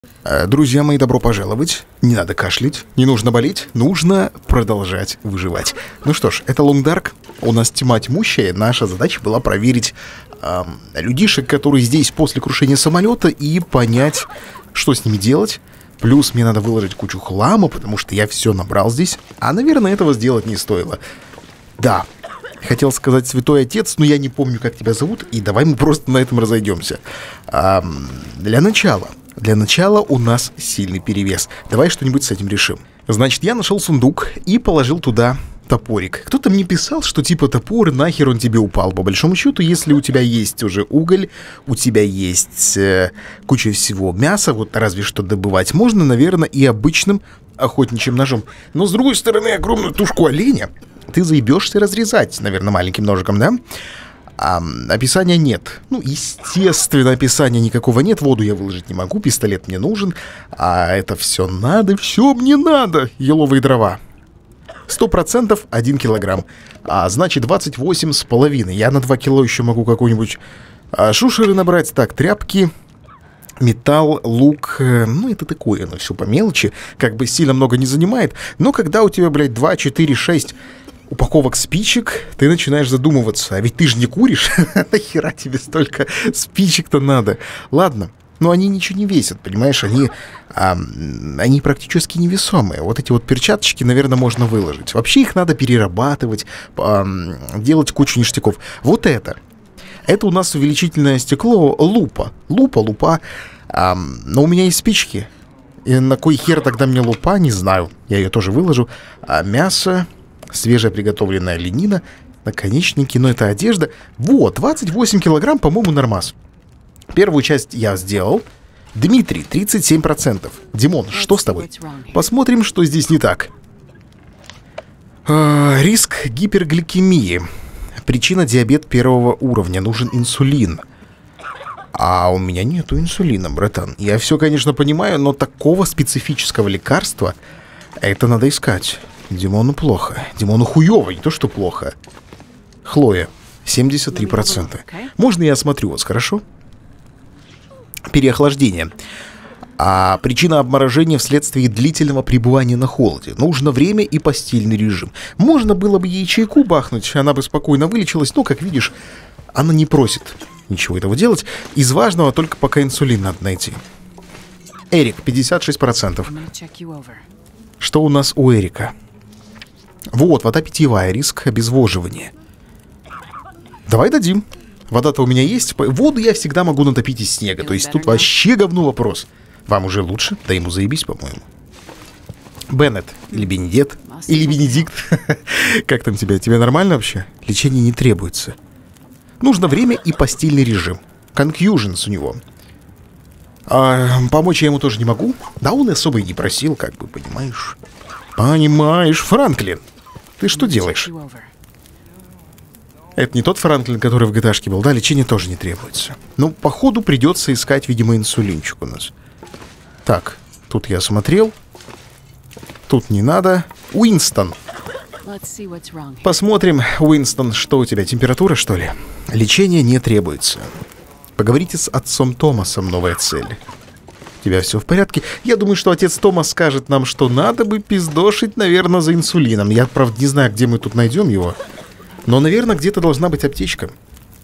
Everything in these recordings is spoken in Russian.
Друзья мои, добро пожаловать. Не надо кашлять, не нужно болеть, нужно продолжать выживать. Ну что ж, это Long Dark. У нас тьма тьмущая. Наша задача была проверить людишек, которые здесь после крушения самолета, и понять, что с ними делать. Плюс мне надо выложить кучу хлама, потому что я все набрал здесь. А, наверное, этого сделать не стоило. Да, хотел сказать святой отец, но я не помню, как тебя зовут, и давай мы просто на этом разойдемся. Для начала у нас сильный перевес. Давай что-нибудь с этим решим. Значит, я нашел сундук и положил туда топорик. Кто-то мне писал, что типа топор, нахер он тебе упал. По большому счету, если у тебя есть уже уголь, у тебя есть куча всего мяса, вот разве что добывать можно, наверное, и обычным охотничьим ножом. Но с другой стороны, огромную тушку оленя ты заебешься разрезать, наверное, маленьким ножиком, да? Описания нет. Ну, естественно, описания никакого нет. Воду я выложить не могу, пистолет мне нужен. А это все надо, все мне надо. Еловые дрова. 100% 1 килограмм. Значит, 28,5. Я на 2 кило еще могу какой-нибудь шушеры набрать. Так, тряпки, металл, лук. Ну, это такое, оно все по мелочи. Как бы сильно много не занимает. Но когда у тебя, блядь, 2, 4, 6... упаковок спичек, ты начинаешь задумываться. А ведь ты же не куришь. Нахера тебе столько спичек-то надо? Ладно, но они ничего не весят, понимаешь? Они практически невесомые. Вот эти вот перчаточки, наверное, можно выложить. Вообще их надо перерабатывать, делать кучу ништяков. Вот это. Это у нас увеличительное стекло лупа. Лупа. Но у меня есть спички. И на кой хер тогда мне лупа, не знаю. Я ее тоже выложу. Мясо... свежая приготовленная ленина, наконечники, но это одежда. Вот, 28 килограмм, по-моему, нормас. Первую часть я сделал. Дмитрий, 37%. Димон, что с тобой? Посмотрим, что здесь не так. Риск гипергликемии. Причина: диабет первого уровня. Нужен инсулин. А у меня нету инсулина, братан. Я все, конечно, понимаю, но такого специфического лекарства это надо искать. Димону плохо. Димону хуёво, не то что плохо. Хлоя, 73%. Можно я осмотрю вас, хорошо? Переохлаждение. Причина обморожения вследствие длительного пребывания на холоде. Нужно время и постельный режим. Можно было бы ей чайку бахнуть, она бы спокойно вылечилась, но, как видишь, она не просит ничего этого делать. Из важного только пока инсулин надо найти. Эрик, 56%. Что у нас у Эрика? Вот, вода питьевая, риск обезвоживания. Давай дадим. Вода-то у меня есть. Воду я всегда могу натопить из снега. То есть тут вообще говно вопрос. Вам уже лучше? Да ему заебись, по-моему. Беннет или Бенедет, или Бенедикт. Как там тебя? Тебе нормально вообще? Лечение не требуется. Нужно время и постельный режим. Конфьюженс у него. Помочь я ему тоже не могу. Да он особо и не просил, как бы, понимаешь. Понимаешь, Франклин, ты что делаешь? Это не тот Франклин, который в GTA-шке был, да? Лечение тоже не требуется. Ну, походу придется искать, видимо, инсулинчик у нас. Так, тут я смотрел. Тут не надо. Уинстон. Посмотрим, Уинстон, что у тебя, температура, что ли? Лечение не требуется. Поговорите с отцом Томасом, новая цель. У тебя все в порядке? Я думаю, что отец Томас скажет нам, что надо бы пиздошить, наверное, за инсулином. Я, правда, не знаю, где мы тут найдем его. Но, наверное, где-то должна быть аптечка.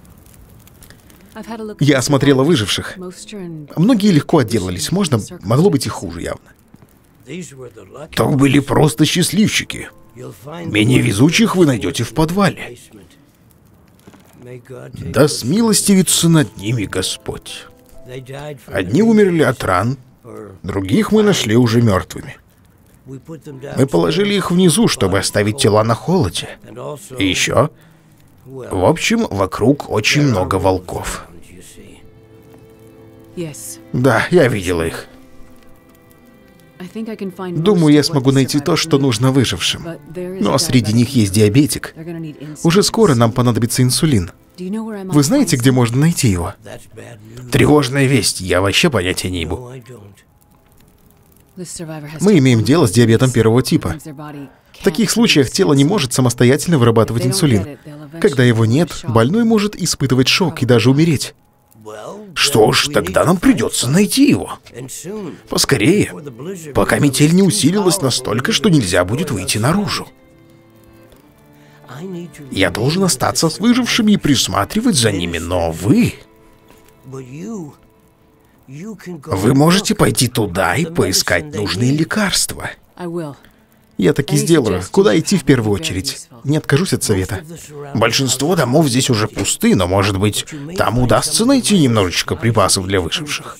Я осмотрела выживших. Многие легко отделались. Могло быть и хуже, явно. То были просто счастливчики. Менее везучих вы найдете в подвале. Да смилостивится над ними Господь. Одни умерли от ран, других мы нашли уже мертвыми. Мы положили их внизу, чтобы оставить тела на холоде. И еще, в общем, вокруг очень много волков. Да, я видела их. Думаю, я смогу найти то, что нужно выжившим. Но среди них есть диабетик. Уже скоро нам понадобится инсулин. Вы знаете, где можно найти его? Тревожная весть, я вообще понятия не имею. Мы имеем дело с диабетом первого типа. В таких случаях тело не может самостоятельно вырабатывать инсулин. Когда его нет, больной может испытывать шок и даже умереть. Что ж, тогда нам придется найти его. Поскорее, пока метель не усилилась настолько, что нельзя будет выйти наружу. Я должен остаться с выжившими и присматривать за ними, но вы можете пойти туда и поискать нужные лекарства. Я так и сделаю. Куда идти в первую очередь? Не откажусь от совета. Большинство домов здесь уже пусты, но, может быть, там удастся найти немножечко припасов для выживших.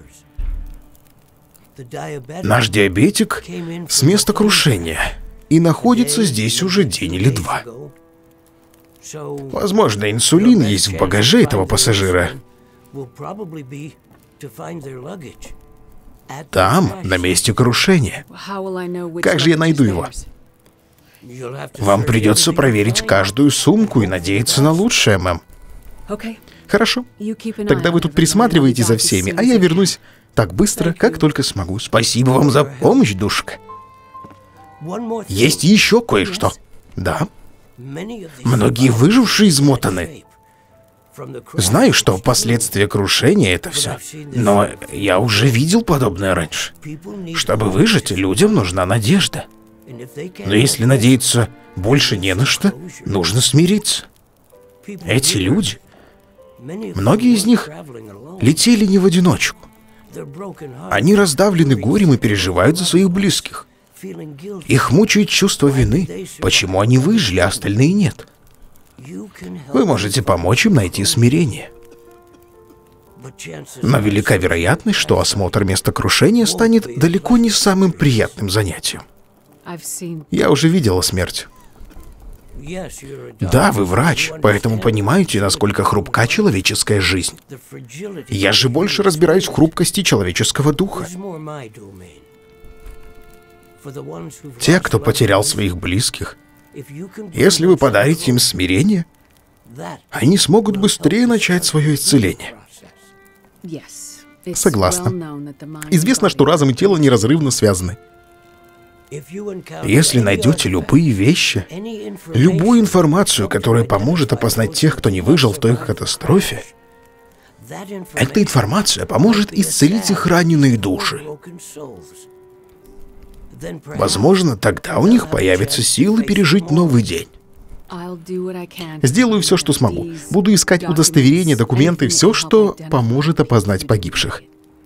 Наш диабетик с места крушения и находится здесь уже день или два. Возможно, инсулин есть в багаже этого пассажира. Там, на месте крушения. Как же я найду его? Вам придется проверить каждую сумку и надеяться на лучшее, мэм. Хорошо. Тогда вы тут присматриваете за всеми, а я вернусь так быстро, как только смогу. Спасибо вам за помощь, душка. Есть еще кое-что. Да. Многие выжившие измотаны. Знаю, что последствия крушения — это все. Но я уже видел подобное раньше. Чтобы выжить, людям нужна надежда. Но если надеяться больше не на что, нужно смириться. Эти люди, многие из них летели не в одиночку. Они раздавлены горем и переживают за своих близких. Их мучает чувство вины. Почему они выжили, а остальные нет? Вы можете помочь им найти смирение. Но велика вероятность, что осмотр места крушения станет далеко не самым приятным занятием. Я уже видела смерть. Да, вы врач, поэтому понимаете, насколько хрупка человеческая жизнь. Я же больше разбираюсь в хрупкости человеческого духа. Те, кто потерял своих близких, если вы подарите им смирение, они смогут быстрее начать свое исцеление. Согласна. Известно, что разум и тело неразрывно связаны. Если найдете любые вещи, любую информацию, которая поможет опознать тех, кто не выжил в той катастрофе, эта информация поможет исцелить их раненые души. Возможно, тогда у них появятся силы пережить новый день. Сделаю все, что смогу. Буду искать удостоверения, документы, все, что поможет опознать погибших.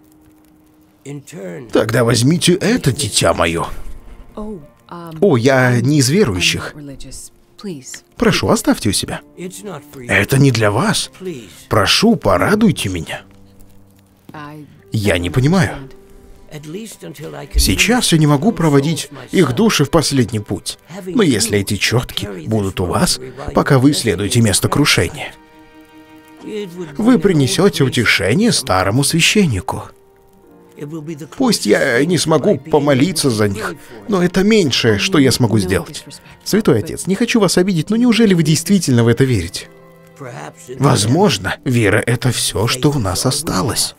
Тогда возьмите это, дитя мое. О, я не из верующих. Прошу, оставьте у себя. Это не для вас. Прошу, порадуйте меня. Я не понимаю. Сейчас я не могу проводить их души в последний путь. Но если эти четки будут у вас, пока вы исследуете место крушения, вы принесете утешение старому священнику. Пусть я не смогу помолиться за них, но это меньшее, что я смогу сделать. Святой Отец, не хочу вас обидеть, но неужели вы действительно в это верите? Возможно, вера — это все, что у нас осталось.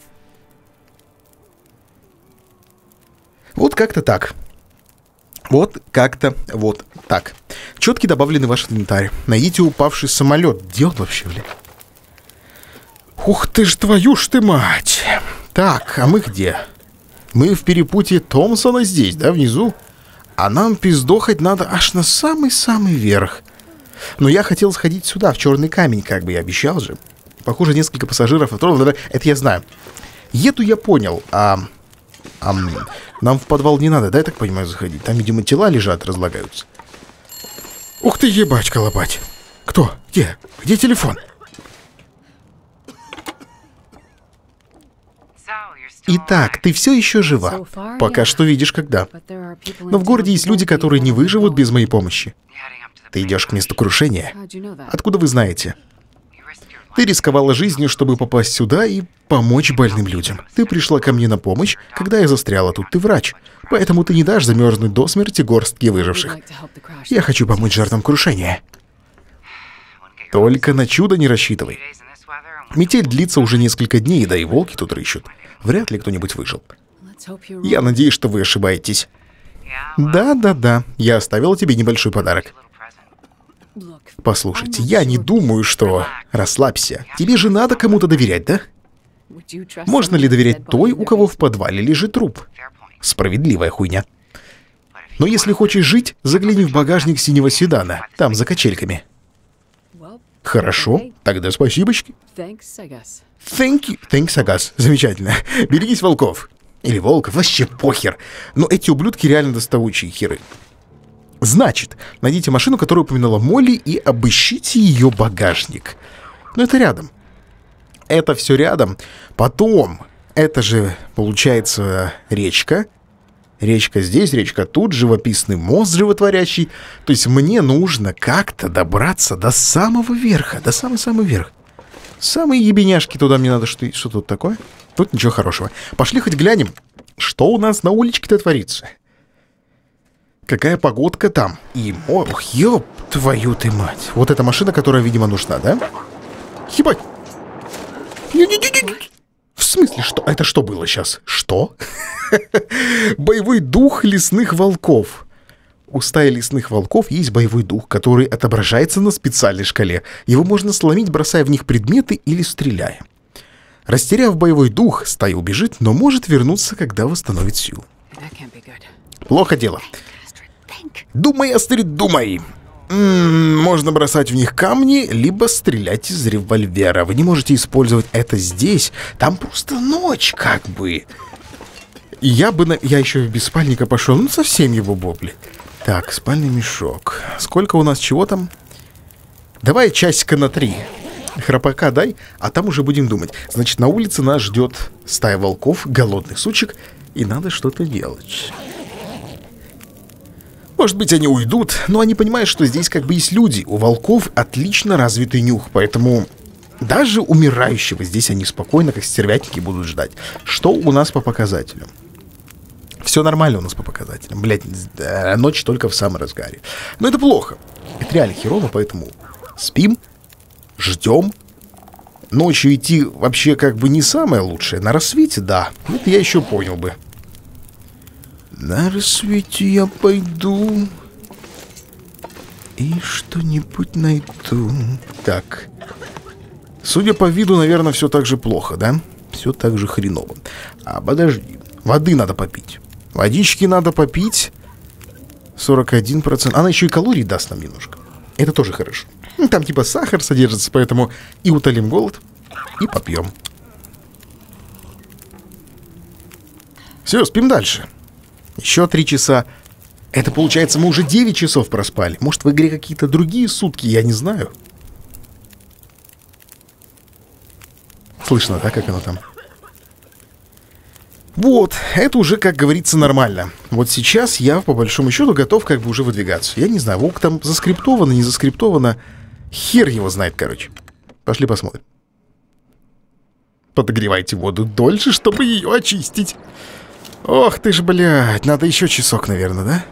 Вот как-то так. Вот как-то вот так. Четки добавлены в ваш инвентарь. Найдите упавший самолет. Где он вообще, блин? Ух ты ж, твою ж ты мать. Так, а мы где? Мы в перепутье Томпсона здесь, да, внизу? А нам пиздохать надо аж на самый-самый верх. Но я хотел сходить сюда, в черный камень, как бы я обещал же. Похоже, несколько пассажиров отправили. Это я знаю. Еду я понял, нам в подвал не надо, да, я так понимаю, заходить? Там, видимо, тела лежат, разлагаются. Ух ты, ебать-колобать. Кто? Где? Где телефон? Итак, ты все еще жива. Пока что видишь, когда. Но в городе есть люди, которые не выживут без моей помощи. Ты идешь к месту крушения. Откуда вы знаете? Ты рисковала жизнью, чтобы попасть сюда и помочь больным людям. Ты пришла ко мне на помощь, когда я застряла тут. Ты врач, поэтому ты не дашь замерзнуть до смерти горстки выживших. Я хочу помочь жертвам крушения. Только на чудо не рассчитывай. Метель длится уже несколько дней, да и волки тут рыщут. Вряд ли кто-нибудь выжил. Я надеюсь, что вы ошибаетесь. Да, я оставила тебе небольшой подарок. Послушайте, я не думаю, что... Расслабься. Тебе же надо кому-то доверять, да? Можно ли доверять той, у кого в подвале лежит труп? Справедливая хуйня. Но если хочешь жить, загляни в багажник синего седана, там за качельками. Хорошо, тогда спасибочки. Thanks, I guess. Замечательно. Берегись волков. Или волков, вообще похер. Но эти ублюдки реально доставучие херы. Значит, найдите машину, которую упоминала Молли, и обыщите ее багажник. Но это рядом. Это все рядом. Потом, это же, получается, речка. Речка здесь, речка тут, живописный мост животворящий. То есть мне нужно как-то добраться до самого верха, до самого верха. Самые ебеняшки туда мне надо. Что тут такое? Тут ничего хорошего. Пошли хоть глянем, что у нас на уличке-то творится. Какая погодка там. И, ох, ёб твою ты мать. Вот эта машина, которая, видимо, нужна, да? Ебать. В смысле, что? Это что было сейчас? Что? Боевой дух лесных волков. У стаи лесных волков есть боевой дух, который отображается на специальной шкале. Его можно сломить, бросая в них предметы или стреляя. Растеряв боевой дух, стая убежит, но может вернуться, когда восстановит силу. Плохо дело. Думай, Астрид, думай. Можно бросать в них камни, либо стрелять из револьвера. Вы не можете использовать это здесь. Там просто ночь, как бы. И я еще без спальника пошел. Ну, совсем его бобли. Так, спальный мешок. Сколько у нас чего там? Давай часика на 3. Храпака дай, а там уже будем думать. Значит, на улице нас ждет стая волков, голодных сучек, и надо что-то делать. Может быть, они уйдут, но они понимают, что здесь как бы есть люди. У волков отлично развитый нюх, поэтому даже умирающего здесь они спокойно, как стервятники, будут ждать. Что у нас по показателям? Все нормально у нас по показателям. Блять, ночь только в самом разгаре. Но это плохо. Это реально херово, поэтому спим, ждем. Ночью идти вообще как бы не самое лучшее. На рассвете, да. Это я еще понял бы. На рассвете я пойду и что-нибудь найду. Так. Судя по виду, наверное, все так же плохо, да? Все так же хреново. А подожди. Воды надо попить. Водички надо попить. 41%. Она еще и калорий даст нам немножко. Это тоже хорошо. Там типа сахар содержится, поэтому и утолим голод, и попьем. Все, спим дальше. Еще 3 часа. Это получается, мы уже 9 часов проспали. Может, в игре какие-то другие сутки, я не знаю. Слышно, да, как оно там? Вот, это уже, как говорится, нормально. Вот сейчас я, по большому счету, готов как бы уже выдвигаться. Я не знаю, волк там заскриптовано, не заскриптовано. Хер его знает, короче. Пошли посмотрим. Подогревайте воду дольше, чтобы ее очистить. Ох ты ж, блядь, надо еще часок, наверное, да?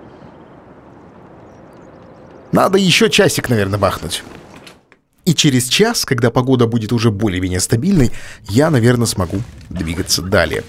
Надо еще часик, наверное, бахнуть. И через час, когда погода будет уже более-менее стабильной, я, наверное, смогу двигаться далее.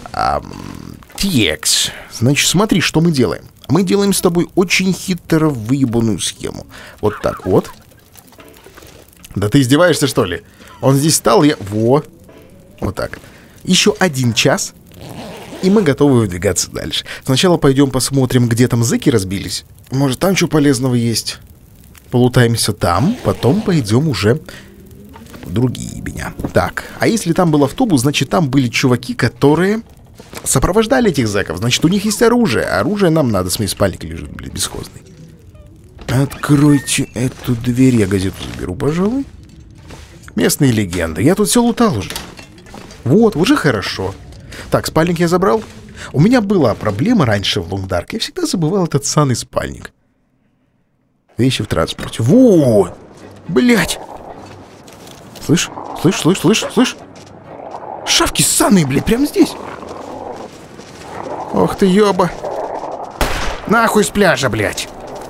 Текс. Значит, смотри, что мы делаем. Мы делаем с тобой очень хитро выебанную схему. Вот так вот. Да ты издеваешься, что ли? Он здесь стал, я... Вот так. Еще 1 час... И мы готовы выдвигаться дальше. Сначала пойдем посмотрим, где там зэки разбились. Может, там что полезного есть. Полутаемся там, потом пойдем уже в другие ебеня. Так, а если там был автобус, значит, там были чуваки, которые сопровождали этих зэков. Значит, у них есть оружие. Оружие нам надо. Смотри, спальник лежит, блин, бесхозный. Откройте эту дверь. Я газету заберу, пожалуй. Местные легенды. Я тут все лутал уже. Вот, уже хорошо. Так, спальник я забрал. У меня была проблема раньше в Long Dark. Я всегда забывал этот ссаный спальник. Вещи в транспорте. Вот! Блять! Слышь? Слышь? Шавки ссаные, блядь, прямо здесь. Ох ты, ёба. Нахуй с пляжа, блядь.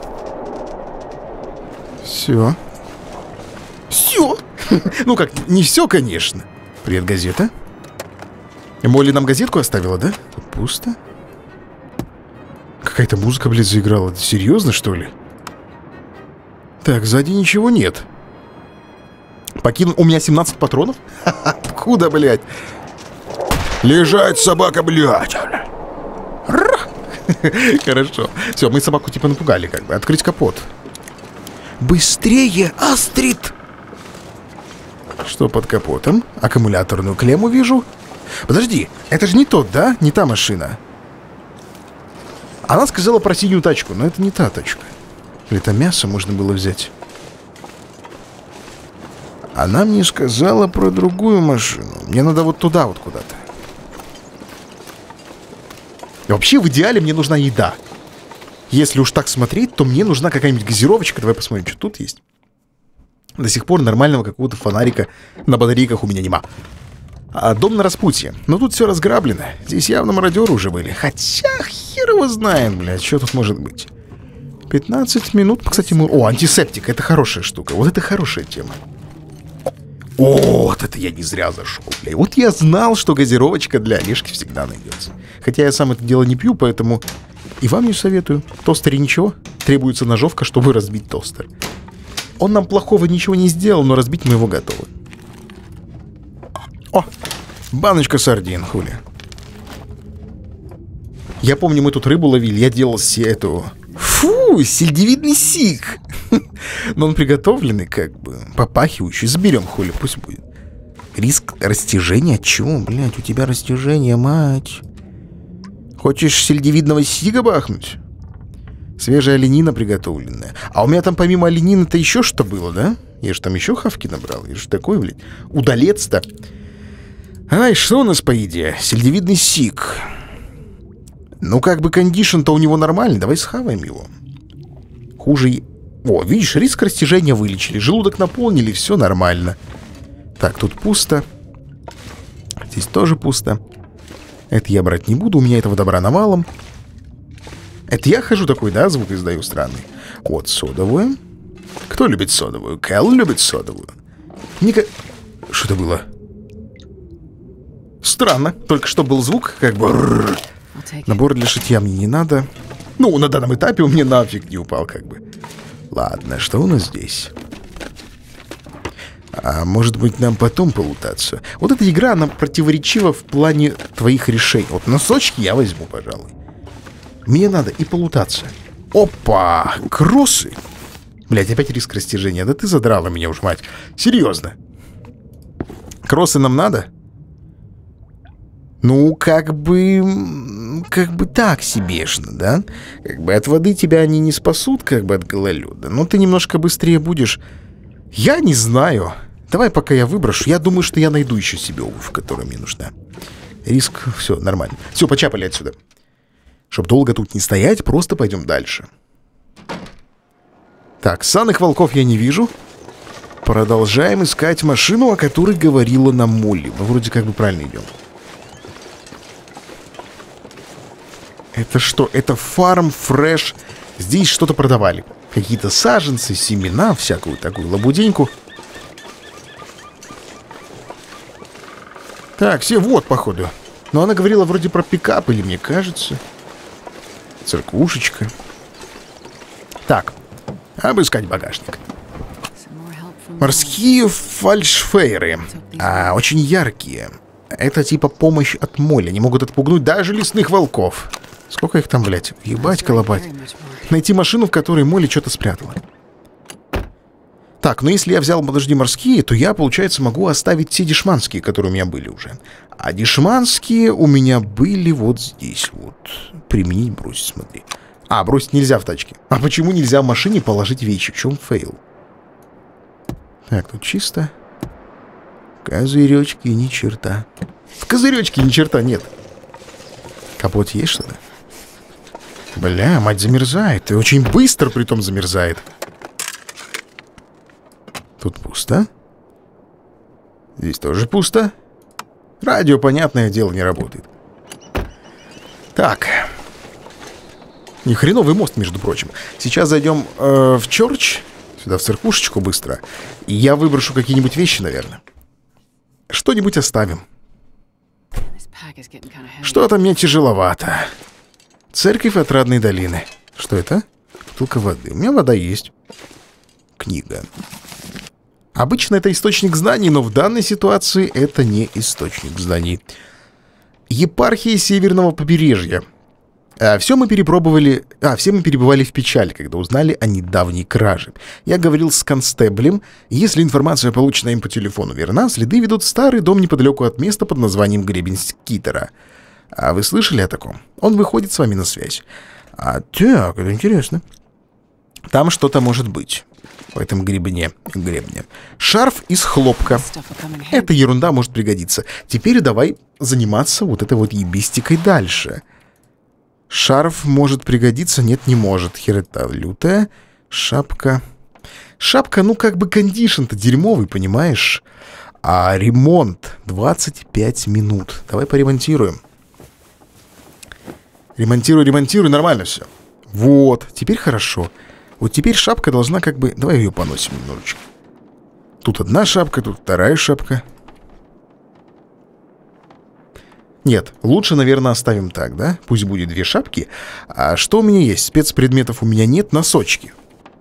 Все. Ну как, не все, конечно. Привет, газета. Молли нам газетку оставила, да? Тут пусто. Какая-то музыка, блядь, заиграла. Ты серьезно, что ли? Так, сзади ничего нет. Покинул... У меня 17 патронов? худо, блядь. Лежать, собака, блядь. Хорошо. Все, мы собаку типа напугали как бы. Открыть капот. Быстрее, Астрид! Что под капотом? Аккумуляторную клемму вижу. Подожди, это же не тот, да? Не та машина. Она сказала про синюю тачку, но это не та тачка. Или это мясо можно было взять? Она мне сказала про другую машину. Мне надо вот туда вот куда-то. Вообще, в идеале мне нужна еда. Если уж так смотреть, то мне нужна какая-нибудь газировочка. Давай посмотрим, что тут есть. До сих пор нормального какого-то фонарика на батарейках у меня нема. А дом на распутье. Но тут все разграблено. Здесь явно мародеры уже были. Хотя хер его знает, блядь, что тут может быть. 15 минут, кстати, мы... О, антисептик, это хорошая штука. Вот это хорошая тема. О, вот это я не зря зашел, блядь. Вот я знал, что газировочка для Олежки всегда найдется. Хотя я сам это дело не пью, поэтому и вам не советую. Тостере ничего. Требуется ножовка, чтобы разбить тостер. Он нам плохого ничего не сделал, но разбить мы его готовы. О, баночка сардин, хули. Я помню, мы тут рыбу ловили, я делал себе эту... Фу, сельдевидный сик. Но он приготовленный, как бы, попахивающий. Заберем, хули, пусть будет. Риск растяжения? Чего, блядь, у тебя растяжение, мать? Хочешь сельдевидного сига бахнуть? Свежая оленина приготовленная. А у меня там помимо оленины-то еще что было, да? Я же там еще хавки набрал. Я же такой, блядь, удалец-то. Ай, что у нас по еде? Сельдевидный сик. Ну, как бы кондишн-то у него нормальный. Давай схаваем его. Хуже... О, видишь, риск растяжения вылечили. Желудок наполнили, все нормально. Так, тут пусто. Здесь тоже пусто. Это я брать не буду, у меня этого добра навалом. Это я хожу такой, да, звук издаю странный. Вот, содовую. Кто любит содовую? Кэл любит содовую. Ника... Что это было? Странно, только что был звук, как бы... Набор для шитья мне не надо. Ну, на данном этапе он мне нафиг не упал, как бы. Ладно, что у нас здесь? А может быть, нам потом полутаться? Вот эта игра, она противоречива в плане твоих решений. Вот носочки я возьму, пожалуй. Мне надо и полутаться. Опа! Кроссы! Блять, опять риск растяжения. Да ты задрала меня уж, мать. Серьезно. Кроссы нам надо? Ну, как бы так себешно, да? Как бы от воды тебя они не спасут, как бы от гололеда. Но ты немножко быстрее будешь. Я не знаю. Давай, пока я выброшу. Я думаю, что я найду еще себе обувь, которая мне нужна. Риск, все, нормально. Все, почапали отсюда. Чтоб долго тут не стоять, просто пойдем дальше. Так, санных волков я не вижу. Продолжаем искать машину, о которой говорила нам Молли. Мы вроде как бы правильно идем. Это что? Это фарм фреш. Здесь что-то продавали. Какие-то саженцы, семена, всякую такую лабуденьку. Так, все вот, походу. Но она говорила вроде про пикап, или мне кажется. Церквушечка. Так, обыскать багажник. Морские фальшфейры. Очень яркие. Это типа помощь от Молли. Они могут отпугнуть даже лесных волков. Сколько их там, блядь? Ебать, колобать. Найти машину, в которой Молли что-то спрятала. Так, ну если я взял, подожди, морские, то я, получается, могу оставить те дешманские, которые у меня были уже. А дешманские у меня были вот здесь вот. Применить, бросить, смотри. А, бросить нельзя в тачке. А почему нельзя в машине положить вещи? В чем фейл? Так, тут чисто. Козыречки, ни черта. В козыречке ни черта нет. Капот есть что-то? Бля, мать замерзает. И очень быстро притом замерзает. Тут пусто. Здесь тоже пусто. Радио, понятное дело, не работает. Так. Ни хреновый мост, между прочим. Сейчас зайдем в чёрч. Сюда, в церквушечку быстро. И я выброшу какие-нибудь вещи, наверное. Что-нибудь оставим. Что-то мне тяжеловато. Церковь Отрадной долины. Что это? Бутылка воды. У меня вода есть. Книга. Обычно это источник знаний, но в данной ситуации это не источник знаний. Епархия Северного побережья. Все мы перебывали в печали, когда узнали о недавней краже. Я говорил с констеблем. Если информация, полученная им по телефону, верна, следы ведут в старый дом неподалеку от места под названием Гребень Скитера. А вы слышали о таком? Он выходит с вами на связь. Так, это интересно. Там что-то может быть. В этом гребне. Шарф из хлопка. Эта ерунда может пригодиться. Теперь давай заниматься вот этой вот ебистикой дальше. Шарф может пригодиться? Нет, не может. Херета лютая. Шапка. Шапка, ну как бы кондишн-то дерьмовый, понимаешь? А ремонт 25 минут. Давай поремонтируем. Ремонтируй, нормально все. Вот, теперь хорошо. Вот теперь шапка должна как бы... Давай ее поносим немножечко. Тут одна шапка, тут вторая шапка. Нет, лучше, наверное, оставим так, да? Пусть будет две шапки. А что у меня есть? Спецпредметов у меня нет. Носочки.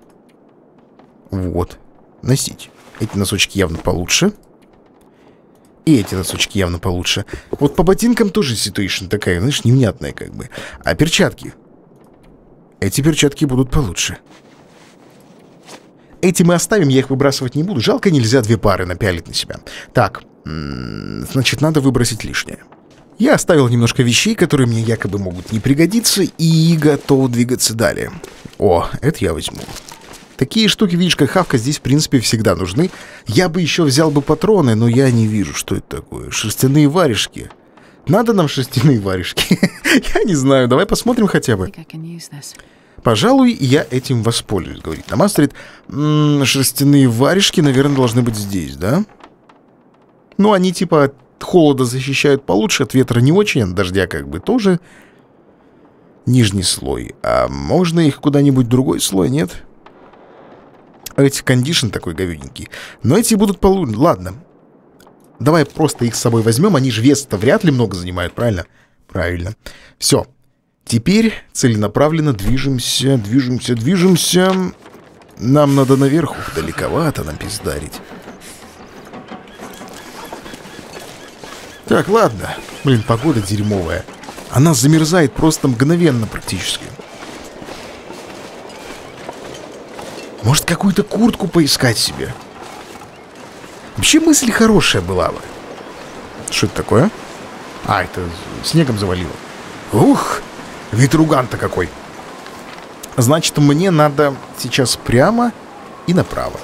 Вот. Носить. Эти носочки явно получше. И эти носочки явно получше. Вот по ботинкам тоже ситуация такая, знаешь, невнятная как бы. А перчатки? Эти перчатки будут получше. Эти мы оставим, я их выбрасывать не буду. Жалко, нельзя две пары напялить на себя. Так, значит, надо выбросить лишнее. Я оставил немножко вещей, которые мне якобы могут не пригодиться, и готов двигаться далее. О, это я возьму. Такие штуки, видишь, как хавка, здесь, в принципе, всегда нужны. Я бы еще взял бы патроны, но я не вижу, что это такое. Шерстяные варежки. Надо нам шерстяные варежки? Я не знаю, давай посмотрим хотя бы. Пожалуй, я этим воспользуюсь, говорит нам Астрид. Шерстяные варежки, наверное, должны быть здесь, да? Ну, они типа от холода защищают получше, от ветра не очень, от дождя как бы тоже. Нижний слой. А можно их куда-нибудь другой слой, нет? Эти кондишн такой говененький. Но эти будут получше. Ладно. Давай просто их с собой возьмем. Они же вес-то вряд ли много занимают, правильно? Правильно. Все. Теперь целенаправленно движемся. Нам надо наверху. Далековато нам пиздарить. Так, ладно. Блин, погода дерьмовая. Она замерзает просто мгновенно практически. Может, какую-то куртку поискать себе? Вообще мысль хорошая была бы. Что это такое? А, это снегом завалило. Ух, ветруган-то какой. Значит, мне надо сейчас прямо и направо.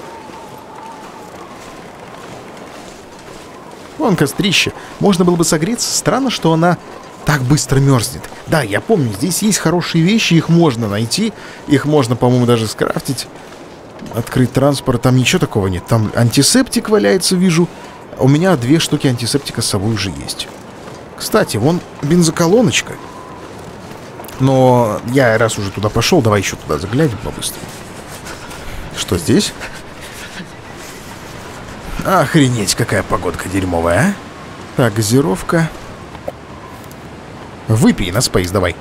Вон кострище. Можно было бы согреться. Странно, что она так быстро мерзнет. Да, я помню, здесь есть хорошие вещи, их можно найти. Их можно, по-моему, даже скрафтить. Открыть транспорт, там ничего такого нет. Там антисептик валяется, вижу. У меня 2 штуки антисептика с собой уже есть. Кстати, вон бензоколоночка. Но я раз уже туда пошел, давай еще туда заглянем побыстрее. Что здесь? Охренеть, какая погодка дерьмовая, а? Так, газировка. Выпей на спейс, давай.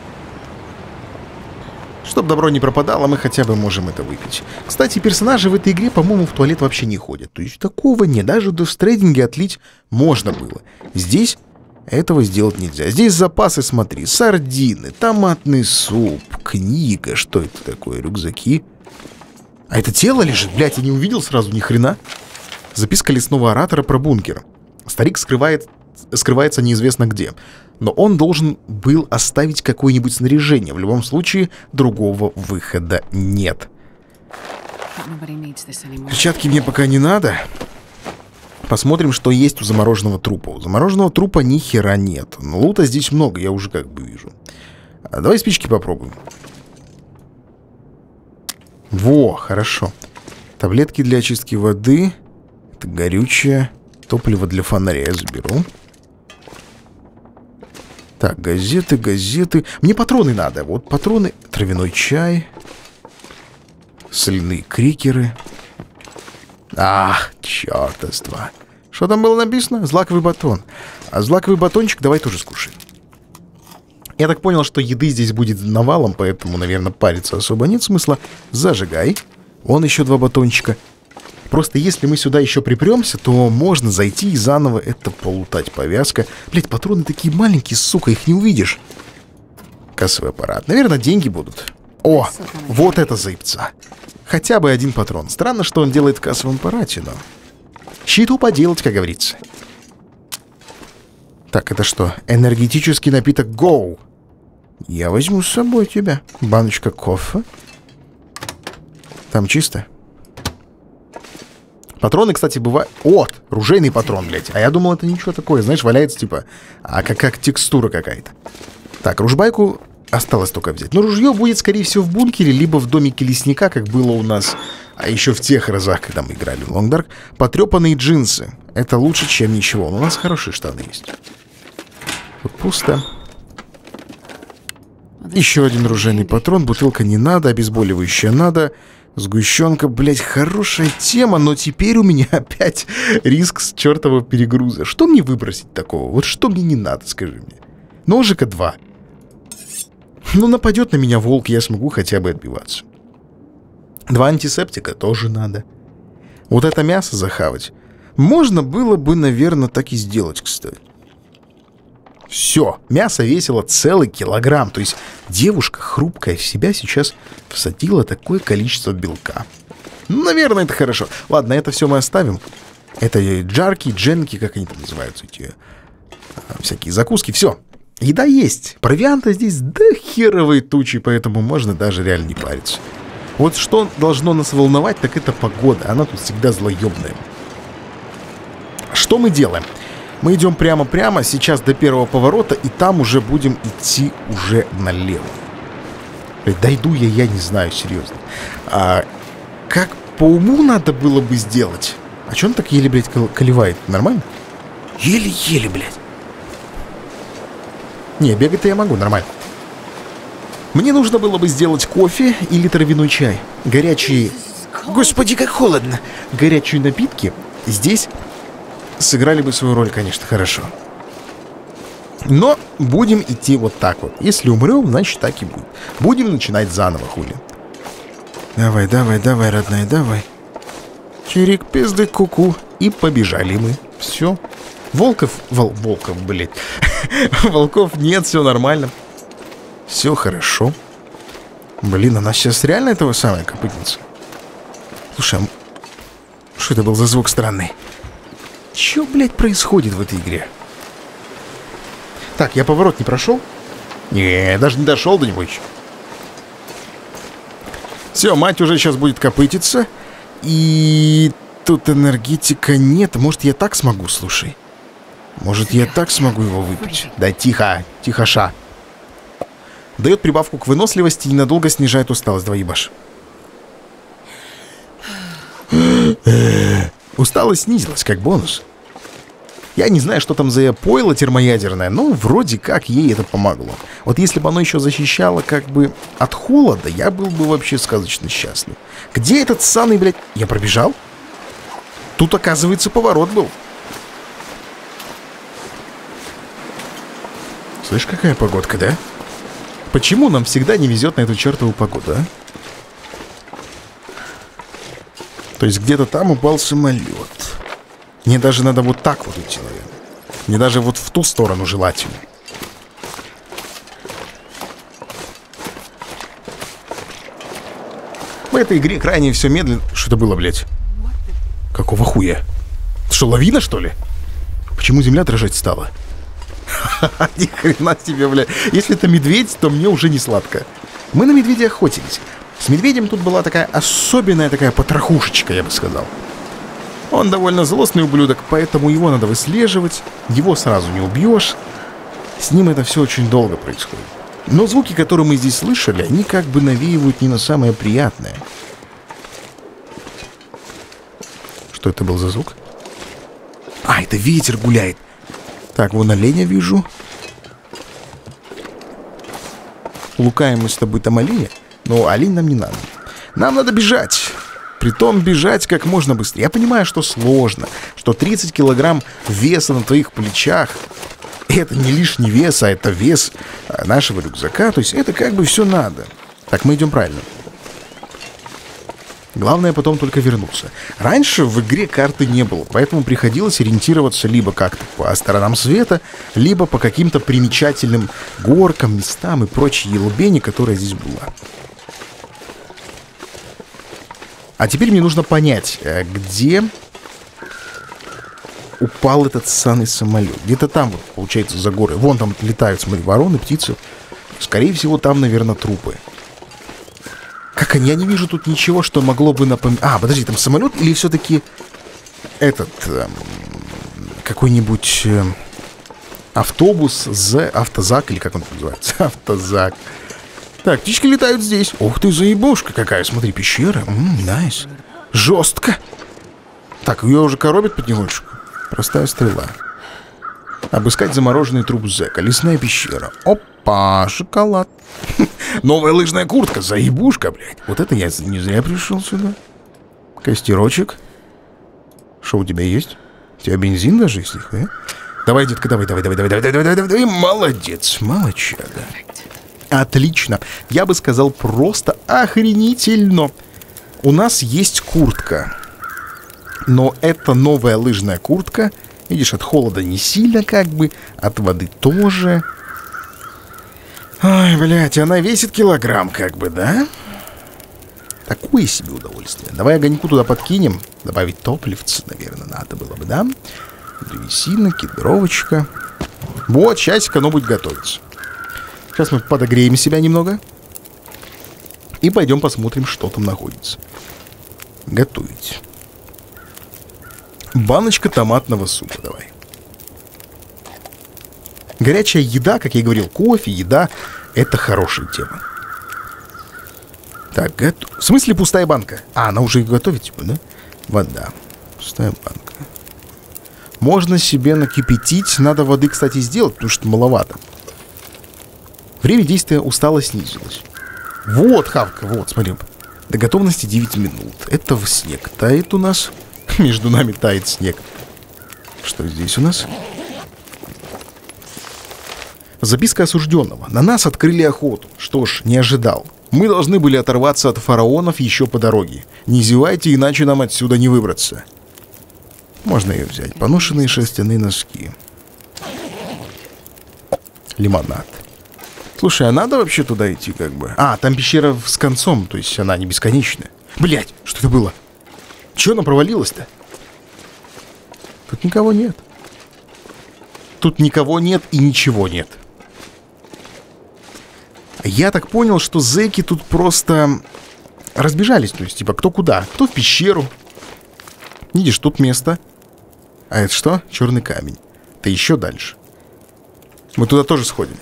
Чтоб добро не пропадало, мы хотя бы можем это выпить. Кстати, персонажи в этой игре, по-моему, в туалет вообще не ходят. То есть такого не. Даже в Дефстрейдинге отлить можно было. Здесь этого сделать нельзя. Здесь запасы, смотри. Сардины, томатный суп, книга. Что это такое? Рюкзаки. А это тело лежит? Блядь, я не увидел сразу ни хрена. Записка лесного оратора про бункер. Старик скрывается неизвестно где. Но он должен был оставить какое-нибудь снаряжение. В любом случае, другого выхода нет. Перчатки мне пока не надо. Посмотрим, что есть у замороженного трупа. У замороженного трупа ни хера нет. Но лута здесь много, я уже как бы вижу. Давай спички попробуем. Во, хорошо. Таблетки для очистки воды. Это горючее. Топливо для фонаря я заберу. Так, газеты. Мне патроны надо. Вот патроны. Травяной чай. Соляные крикеры. Ах, чертовство. Что там было написано? Злаковый батон. А злаковый батончик давай тоже скушаем. Я так понял, что еды здесь будет навалом, поэтому, наверное, париться особо нет смысла. Зажигай. Вон еще 2 батончика. Просто если мы сюда еще припремся, то можно зайти и заново это полутать. Повязка. Блять, патроны такие маленькие, сука, их не увидишь. Кассовый аппарат. Наверное, деньги будут. О, вот это заебца. Хотя бы один патрон. Странно, что он делает в кассовом аппарате, но... Щиту поделать, как говорится. Так, это что? Энергетический напиток Go. Я возьму с собой тебя. Баночка кофе. Там чисто. Патроны, кстати, бывают... Вот, ружейный патрон, блядь. А я думал, это ничего такое. Знаешь, валяется, типа... А как текстура какая-то. Так, ружбайку осталось только взять. Но ружье будет, скорее всего, в бункере, либо в домике лесника, как было у нас... А еще в тех разах, когда мы играли в Long Dark. Потрепанные джинсы. Это лучше, чем ничего. Но у нас хорошие штаны есть. Тут пусто. Еще один ружейный патрон. Бутылка не надо, обезболивающее надо. Сгущенка, блять, хорошая тема, но теперь у меня опять риск с чертового перегруза. Что мне выбросить такого? Вот что мне не надо, скажи мне. Ножика 2. Ну, нападет на меня волк, я смогу хотя бы отбиваться. 2 антисептика тоже надо. Вот это мясо захавать. Можно было бы, наверное, так и сделать, кстати. Все, мясо весило целый килограмм. То есть девушка, хрупкая в себя, сейчас всадила такое количество белка. Ну, наверное, это хорошо. Ладно, это все мы оставим. Это джарки, дженки, как они там называются, эти всякие закуски. Все, еда есть. Провианта здесь до херовой тучи, поэтому можно даже реально не париться. Вот что должно нас волновать, так это погода. Она тут всегда злоебная. Что мы делаем? Мы идем прямо-прямо, сейчас до первого поворота, и там уже будем идти уже налево. Дойду я не знаю, серьезно. А как по уму надо было бы сделать? А че он так еле, блядь, колевает? Нормально? Еле-еле, блядь. Не, бегать-то я могу, нормально. Мне нужно было бы сделать кофе или травяной чай. Горячие... Господи, как холодно! Горячие напитки здесь... Сыграли бы свою роль, конечно, хорошо. Но будем идти вот так вот. Если умрем, значит так и будет. Будем начинать заново, хули. Давай, давай, давай, родная, давай. Чирик, пизды, куку. И побежали мы. Все. Волков, блядь. Волков нет, все нормально. Все хорошо. Блин, она сейчас реально этого самая копытница? Слушай, а... что это был за звук странный? Че, блядь, происходит в этой игре? Так, я поворот не прошел? Не, даже не дошел до него еще. Все, мать уже сейчас будет копытиться. И тут энергетика нет. Может, я так смогу, слушай? Может, я так смогу его выпить? Да тихо, тихоша. Дает прибавку к выносливости и ненадолго снижает усталость. Давай ебашь. Усталость снизилась, как бонус. Я не знаю, что там за пойло термоядерное, но вроде как ей это помогло. Вот если бы оно еще защищало как бы от холода, я был бы вообще сказочно счастлив. Где этот ссаный, блядь? Я пробежал? Тут, оказывается, поворот был. Слышь, какая погодка, да? Почему нам всегда не везет на эту чертову погоду, а? То есть где-то там упал самолет. Мне даже надо вот так вот идти, наверное. Мне даже вот в ту сторону желательно. В этой игре крайне все медленно. Что это было, блядь? Какого хуя? Что, лавина, что ли? Почему земля дрожать стала? Ни хрена себе, блядь. Если это медведь, то мне уже не сладко. Мы на медведя охотились. С медведем тут была такая особенная такая потрохушечка, я бы сказал. Он довольно злостный ублюдок, поэтому его надо выслеживать. Его сразу не убьешь. С ним это все очень долго происходит. Но звуки, которые мы здесь слышали, они как бы навеивают не на самое приятное. Что это был за звук? А, это ветер гуляет. Так, вон оленя вижу. Лукаем мы с тобой там оленя. Но олень нам не надо. Нам надо бежать. Притом бежать как можно быстрее. Я понимаю, что сложно. Что 30 килограмм веса на твоих плечах. Это не лишний вес, а это вес нашего рюкзака. То есть это как бы все надо. Так, мы идем правильно. Главное потом только вернуться. Раньше в игре карты не было, поэтому приходилось ориентироваться либо как-то по сторонам света, либо по каким-то примечательным горкам, местам и прочей елубени, которая здесь была. А теперь мне нужно понять, где упал этот ссаный самолет. Где-то там, вот, получается, за горы. Вон там летают, смотри, вороны, птицы. Скорее всего, там, наверное, трупы. Как они? Я не вижу тут ничего, что могло бы напомнить... А, подожди, там самолет или все-таки этот... какой-нибудь автобус, автозак, или как он называется? Автозак. Так, птички летают здесь. Ух ты, заебушка какая. Смотри, пещера. Найс. Жестко. Так, ее уже коробит потихонечку. Простая стрела. Обыскать замороженный труп зэка. Лесная пещера. Опа, шоколад. Новая лыжная куртка. Заебушка, блядь. Вот это я не зря пришел сюда. Костерочек. Что у тебя есть? У тебя бензин даже есть? Давай, детка, давай. Молодец, молодчага. Отлично. Я бы сказал, просто охренительно. У нас есть куртка. Но это новая лыжная куртка. Видишь, от холода не сильно как бы, от воды тоже. Ой, блядь, она весит килограмм как бы, да? Такое себе удовольствие. Давай огоньку туда подкинем. Добавить топливца, наверное, надо было бы, да? Древесина, кедровочка. Вот, часик оно будет готовиться. Сейчас мы подогреем себя немного. И пойдем посмотрим, что там находится. Готовить. Баночка томатного супа, давай. Горячая еда, как я и говорил, кофе, еда — это хорошая тема. Так, в смысле пустая банка? А, она уже готовит, типа, да? Вода. Пустая банка. Можно себе накипятить. Надо воды, кстати, сделать, потому что маловато. Время действия устало снизилось. Вот, хавка, вот, смотри. До готовности 9 минут. Это снег тает у нас. Между нами тает снег. Что здесь у нас? Записка осужденного. На нас открыли охоту. Что ж, не ожидал. Мы должны были оторваться от фараонов еще по дороге. Не зевайте, иначе нам отсюда не выбраться. Можно ее взять. Поношенные шерстяные носки. Лимонад. Слушай, а надо вообще туда идти как бы? А, там пещера с концом, то есть она не бесконечная. Блять, что это было? Чего она провалилась-то? Тут никого нет. Тут никого нет и ничего нет. Я так понял, что зэки тут просто разбежались. То есть, типа, кто куда? Кто в пещеру. Видишь, тут место. А это что? Черный камень. Да еще дальше. Мы туда тоже сходим.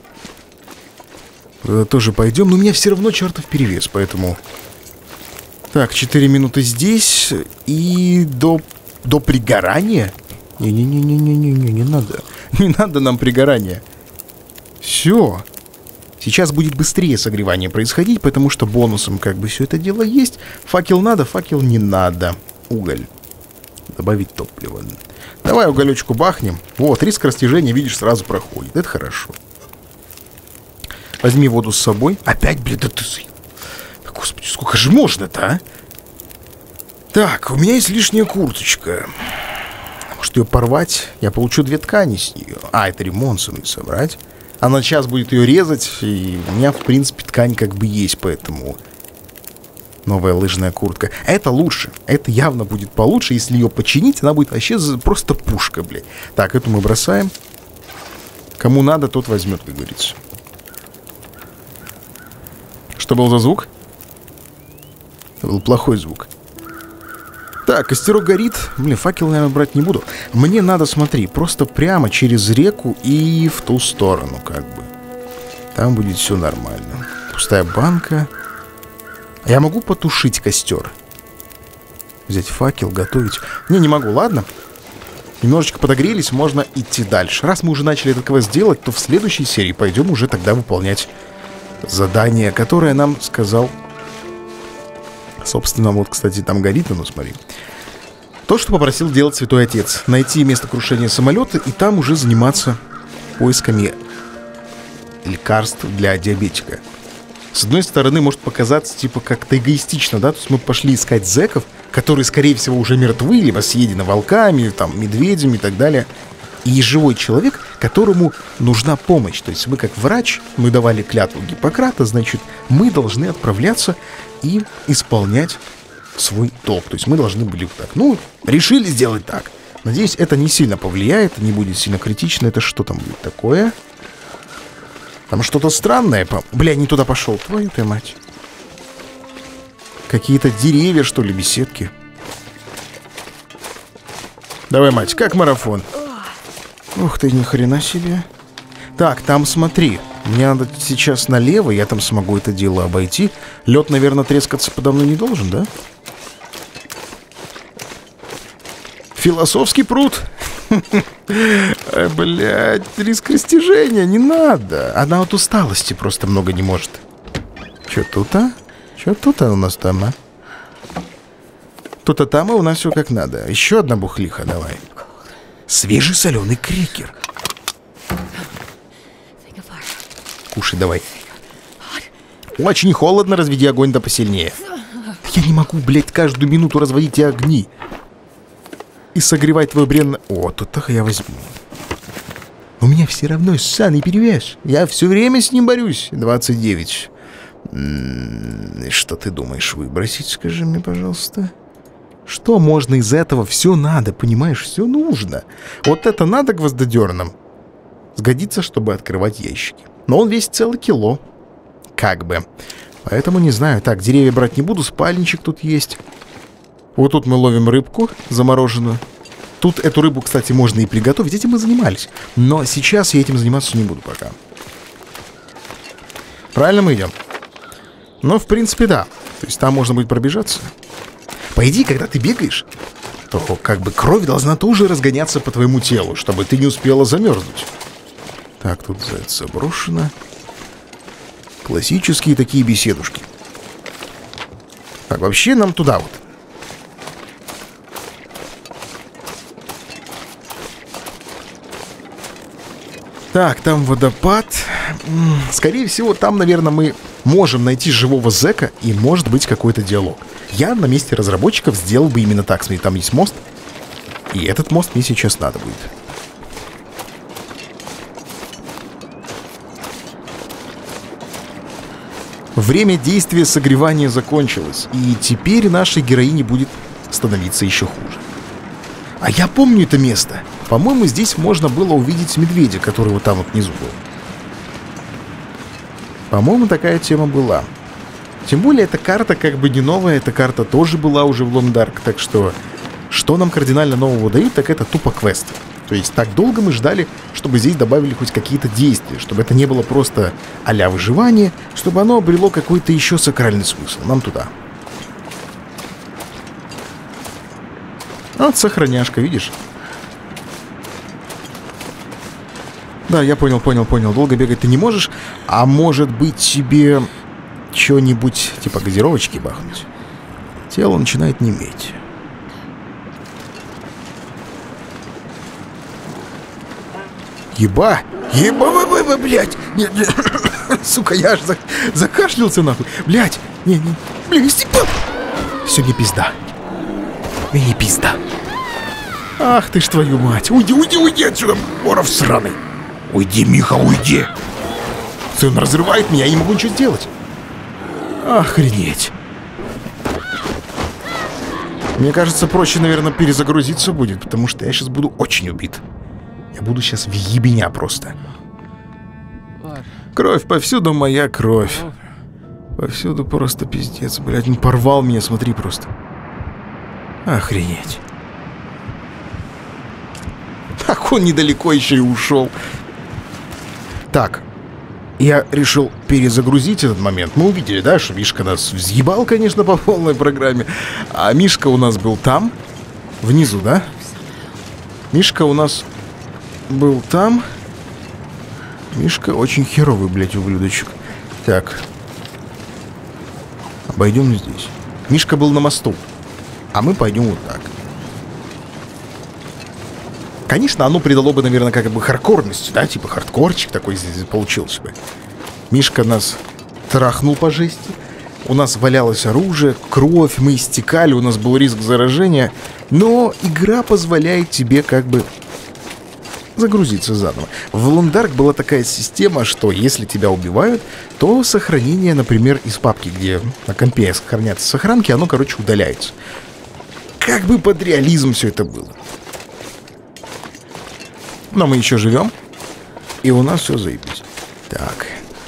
Туда тоже пойдем. Но у меня все равно чертов перевес, поэтому... Так, 4 минуты здесь. И до пригорания? Не-не-не-не-не-не, не надо. Не надо нам пригорания. Все. Сейчас будет быстрее согревание происходить, потому что бонусом как бы все это дело есть. Факел надо, факел не надо. Уголь. Добавить топливо. Давай уголечку бахнем. Вот, риск растяжения, видишь, сразу проходит. Это хорошо. Возьми воду с собой. Опять, блин, да ты... Господи, сколько же можно-то, а? Так, у меня есть лишняя курточка. Может ее порвать? Я получу 2 ткани с нее. А, это ремонт собрать. Она сейчас будет ее резать. И у меня, в принципе, ткань как бы есть, поэтому... Новая лыжная куртка. Это лучше. Это явно будет получше. Если ее починить, она будет вообще просто пушка, блядь. Так, эту мы бросаем. Кому надо, тот возьмет, как говорится. Что был за звук? Это был плохой звук. Так, костерок горит. Блин, факел, наверное, брать не буду. Мне надо, смотри, просто прямо через реку и в ту сторону, как бы. Там будет все нормально. Пустая банка. А я могу потушить костер? Взять факел, готовить. Не могу, ладно. Немножечко подогрелись, можно идти дальше. Раз мы уже начали этот квест делать, то в следующей серии пойдем уже тогда выполнять задание, которое нам сказал... Собственно, вот, кстати, там горит, ну смотри. То, что попросил делать Святой Отец. Найти место крушения самолета и там уже заниматься поисками лекарств для диабетика. С одной стороны, может показаться, типа, как-то эгоистично, да? То есть мы пошли искать зэков, которые, скорее всего, уже мертвы, либо съедены волками, там, медведями и так далее. И есть живой человек, которому нужна помощь. То есть мы, как врач, мы давали клятву Гиппократа, значит, мы должны отправляться и исполнять свой долг. То есть мы должны были вот так. Ну, решили сделать так. Надеюсь, это не сильно повлияет, не будет сильно критично. Это что там будет такое? Там что-то странное. Бля, не туда пошел. Твою ты мать. Какие-то деревья, что ли, беседки. Давай, мать, как марафон. Ух ты, ни хрена себе. Так, там смотри. Мне надо сейчас налево, я там смогу это дело обойти. Лед, наверное, трескаться подо мной не должен, да? Философский пруд. Блять, риск растяжения, не надо. Она от усталости просто много не может. Че тут, а? Че тут у нас там, а? Тут-то там, и у нас все как надо. Еще одна бухлиха, давай. Свежий соленый крекер. Кушай давай. Очень холодно, разведи огонь да посильнее. Я не могу, блядь, каждую минуту разводить эти огни. И согревать твой бренно... О, тут-то я возьму. У меня все равно ссаный перевес. Я все время с ним борюсь. 29. Что ты думаешь выбросить, скажи мне, пожалуйста? Что можно из этого? Все надо, понимаешь? Все нужно. Вот это надо гвоздодерным. Сгодится, чтобы открывать ящики. Но он весит целый кило. Как бы. Поэтому не знаю. Так, деревья брать не буду. Спальничек тут есть. Вот тут мы ловим рыбку замороженную. Тут эту рыбу, кстати, можно и приготовить. Этим мы занимались. Но сейчас я этим заниматься не буду пока. Правильно мы идем? Ну, в принципе, да. То есть там можно будет пробежаться. По идее, когда ты бегаешь, то как бы кровь должна тоже разгоняться по твоему телу, чтобы ты не успела замерзнуть. Так, тут заброшено. Классические такие беседушки. Так, вообще нам туда вот. Так, там водопад. Скорее всего, там, наверное, мы можем найти живого зэка, и может быть какой-то диалог. Я на месте разработчиков сделал бы именно так. Смотри, там есть мост. И этот мост мне сейчас надо будет. Время действия согревания закончилось. И теперь нашей героине будет становиться еще хуже. А я помню это место. По-моему, здесь можно было увидеть медведя, который вот там вот внизу был. По-моему, такая тема была. Тем более, эта карта как бы не новая. Эта карта тоже была уже в Лондарк. Так что нам кардинально нового дают, так это тупо квест. То есть так долго мы ждали, чтобы здесь добавили хоть какие-то действия. Чтобы это не было просто а-ля выживание. Чтобы оно обрело какой-то еще сакральный смысл. Нам туда. Вот сохраняшка, видишь? Да, я понял. Долго бегать ты не можешь. А может быть тебе что-нибудь типа газировочки бахнуть? Тело начинает неметь. Еба, блядь. Нет. Сука, я аж закашлялся нахуй. Блядь, блядь, Степан. Все, не пизда. Не пизда. Ах ты ж твою мать. Уйди отсюда, воров сраный. Уйди, Миха, уйди. Он разрывает меня, я не могу ничего сделать. Охренеть. Мне кажется, проще, наверное, перезагрузиться будет, потому что я сейчас буду очень убит. Я буду сейчас в ебеня просто. Кровь, повсюду моя кровь. Повсюду просто пиздец, блядь. Он порвал меня, смотри просто. Охренеть. Так он недалеко еще и ушел. Так, я решил перезагрузить этот момент. Мы увидели, да, что Мишка нас взъебал, конечно, по полной программе. А Мишка у нас был там, внизу, да? Мишка у нас был там. Мишка очень херовый, блядь, ублюдочек. Так. Обойдем здесь. Мишка был на мосту. А мы пойдем вот так. Конечно, оно придало бы, наверное, как бы хардкорности, да? Типа хардкорчик такой здесь получился бы. Мишка нас трахнул по жести. У нас валялось оружие, кровь, мы истекали, у нас был риск заражения. Но игра позволяет тебе как бы загрузиться заново. В Long Dark была такая система, что если тебя убивают, то сохранение, например, из папки, где на компе сохранятся сохранки, оно, короче, удаляется. Как бы под реализм все это было. Но мы еще живем, и у нас все заебись. Так.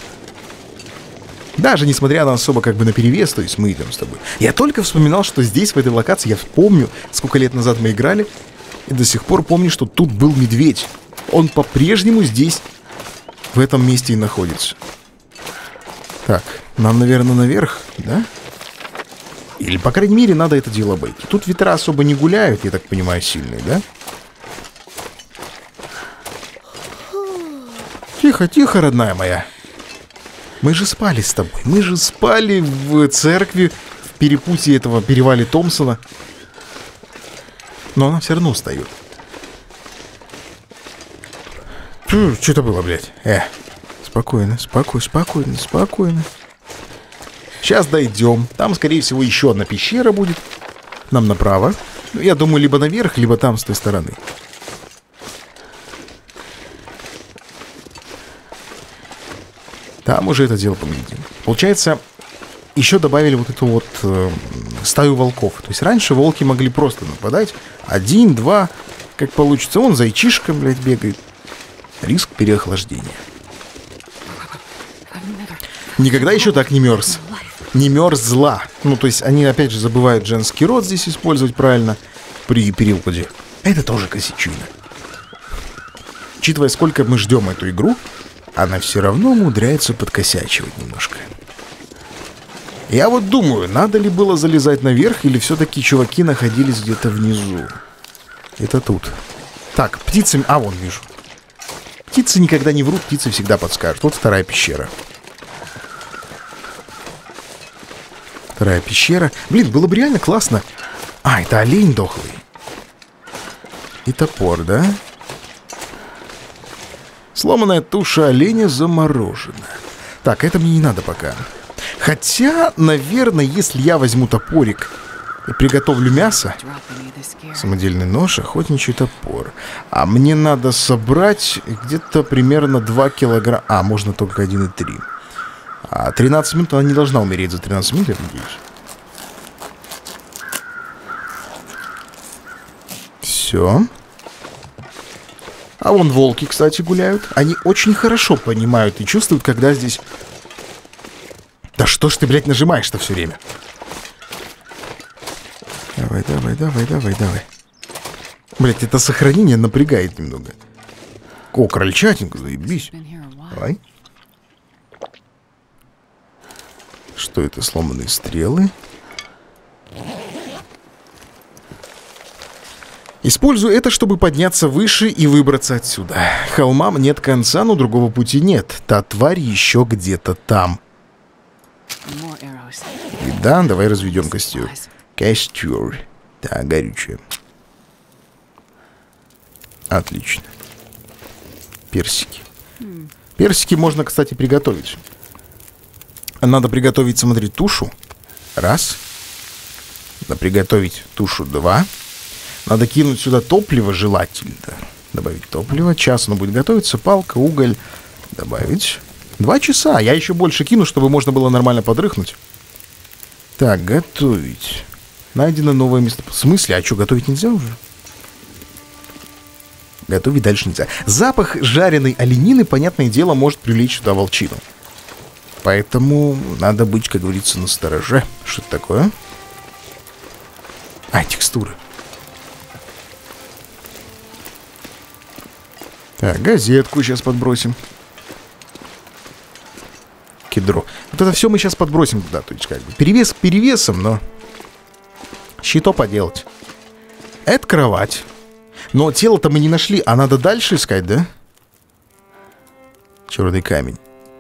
Даже несмотря на особо как бы на перевес, то есть мы идем с тобой. Я только вспоминал, что здесь, в этой локации, я вспомню, сколько лет назад мы играли, и до сих пор помню, что тут был медведь. Он по-прежнему здесь, в этом месте и находится. Так, нам, наверное, наверх, да? Или, по крайней мере, надо это дело обойти. Тут ветра особо не гуляют, я так понимаю, сильные, да? Тихо, тихо, родная моя. Мы же спали с тобой. Мы же спали в церкви, в перепутье этого перевале Томпсона. Но она все равно устает. Что это было, блядь? Спокойно, спокойно, спокойно. Сейчас дойдем. Там, скорее всего, еще одна пещера будет. Нам направо. Я думаю, либо наверх, либо там, с той стороны. Там уже это дело поглядим. Получается, еще добавили вот эту вот стаю волков. То есть раньше волки могли просто нападать. 1, 2, как получится. Он зайчишка, блядь, бегает. Риск переохлаждения. Никогда еще так не мерз. Не мерзла. Ну, то есть они, опять же, забывают женский род здесь использовать правильно при переводе. Это тоже косячина. Учитывая, сколько мы ждем эту игру, она все равно умудряется подкосячивать немножко. Я вот думаю, надо ли было залезать наверх, или все-таки чуваки находились где-то внизу. Это тут. Так, птицы... А, вон вижу. Птицы никогда не врут, птицы всегда подскажут. Вот вторая пещера. Вторая пещера. Блин, было бы реально классно. А, это олень дохлый. И топор, да? Сломанная туша оленя заморожена. Так, это мне не надо пока. Хотя, наверное, если я возьму топорик и приготовлю мясо... Самодельный нож, охотничий топор. А мне надо собрать где-то примерно 2 килограмма... А, можно только 1,3. А 13 минут, она не должна умереть за 13 минут, я надеюсь. Все. А вон волки, кстати, гуляют. Они очень хорошо понимают и чувствуют, когда здесь... Да что ж ты, блядь, нажимаешь-то все время? Давай, давай, давай, давай, давай. Блядь, это сохранение напрягает немного. О, крольчатинка, заебись. Давай. Что это? Сломанные стрелы. Использую это, чтобы подняться выше и выбраться отсюда. Холмам нет конца, но другого пути нет. Та тварь еще где-то там. И да, давай разведем костер. Костер. Да, горючее. Отлично. Персики. Персики можно, кстати, приготовить. Надо приготовить, смотри, тушу. Раз. Надо приготовить тушу. 2. Надо кинуть сюда топливо, желательно. Добавить топливо. Час оно будет готовиться. Палка, уголь. Добавить. 2 часа. Я еще больше кину, чтобы можно было нормально подрыхнуть. Так, готовить. Найдено новое место. В смысле? А что, готовить нельзя уже? Готовить дальше нельзя. Запах жареной оленины, понятное дело, может привлечь сюда волчину. Поэтому надо быть, как говорится, настороже. Что это такое? А, текстуры. Так, газетку сейчас подбросим. Кедро. Вот это все мы сейчас подбросим туда. То есть как бы перевес перевесом, но... Щито поделать. Это кровать. Но тело-то мы не нашли, а надо дальше искать, да? Черный камень.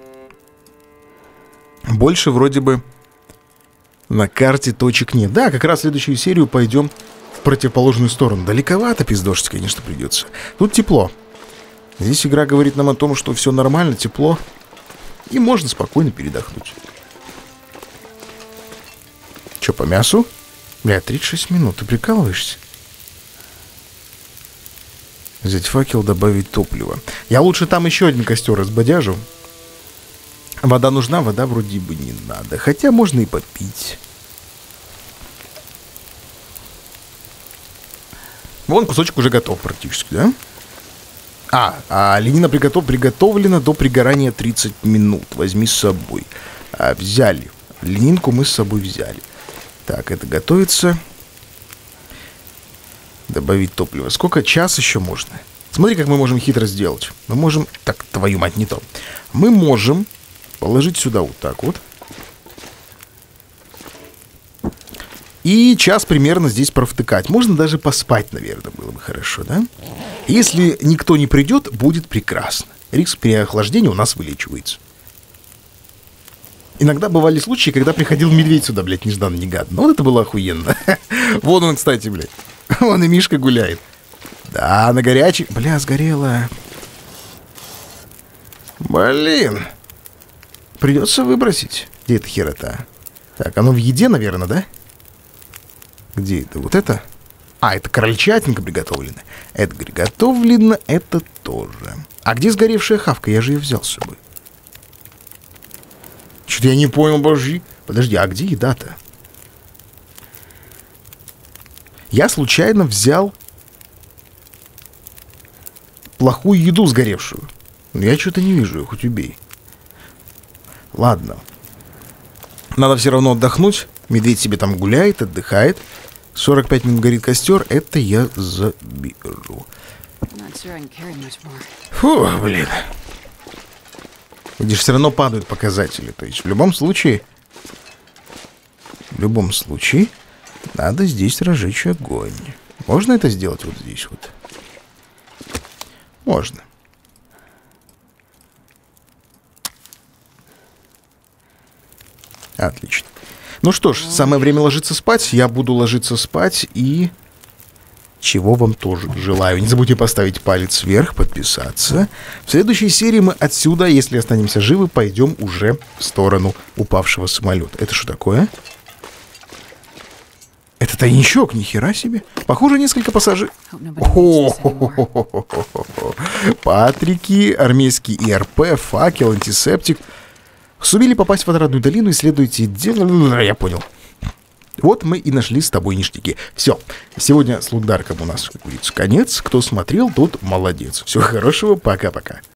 Больше вроде бы на карте точек нет. Да, как раз в следующую серию пойдем в противоположную сторону. Далековато пиздошить, конечно, придется. Тут тепло. Здесь игра говорит нам о том, что все нормально, тепло. и можно спокойно передохнуть. Че, по мясу? Бля, 36 минут, ты прикалываешься? Взять факел, добавить топливо. Я лучше там еще один костер разбодяжу. Вода нужна, вода вроде бы не надо. Хотя можно и попить. Вон кусочек уже готов практически, да? А ленина приготовлена до пригорания 30 минут. Возьми с собой. Взяли. Ленинку мы с собой взяли. Так, это готовится. Добавить топливо. Сколько? Час еще можно. Смотри, как мы можем хитро сделать. Мы можем... Так, твою мать, не то. Мы можем положить сюда вот так вот. И час примерно здесь провтыкать. Можно даже поспать, наверное, было бы хорошо, да? Если никто не придет, будет прекрасно. Риск переохлаждения у нас вылечивается. Иногда бывали случаи, когда приходил медведь сюда, блядь, нежданно-негаданно. Вот это было охуенно. Вон он, кстати, блядь. Вон и Мишка гуляет. Да, на горячий... Бля, сгорело. Блин. Придется выбросить. Где эта херота? Так, оно в еде, наверное, да? Где это? Вот это? А, это крольчатинка приготовлена. Это приготовлено, это тоже. А где сгоревшая хавка? Я же ее взял с собой. Что-то я не понял, божьи. Подожди, а где еда-то? Я случайно взял плохую еду сгоревшую. Но я что-то не вижу ее, хоть убей. Ладно. Надо все равно отдохнуть. Медведь себе там гуляет, отдыхает. 45 минут горит костер. Это я заберу. Фу, блин. Видишь, все равно падают показатели. То есть в любом случае... надо здесь разжечь огонь. Можно это сделать вот здесь вот? Можно. Отлично. Ну что ж, самое время ложиться спать. Я буду ложиться спать и... Чего вам тоже желаю. Не забудьте поставить палец вверх, подписаться. В следующей серии мы отсюда, если останемся живы, пойдем уже в сторону упавшего самолета. Это что такое? Это тайничок, нихера себе. Похоже, несколько пассажиров. Патрики, армейский ИРП, факел, антисептик. Сумели попасть в Отрадную долину, исследуйте дело... Я понял. Вот мы и нашли с тобой ништяки. Все. Сегодня с Лундарком у нас, как говорится, конец. Кто смотрел, тот молодец. Всего хорошего. Пока-пока.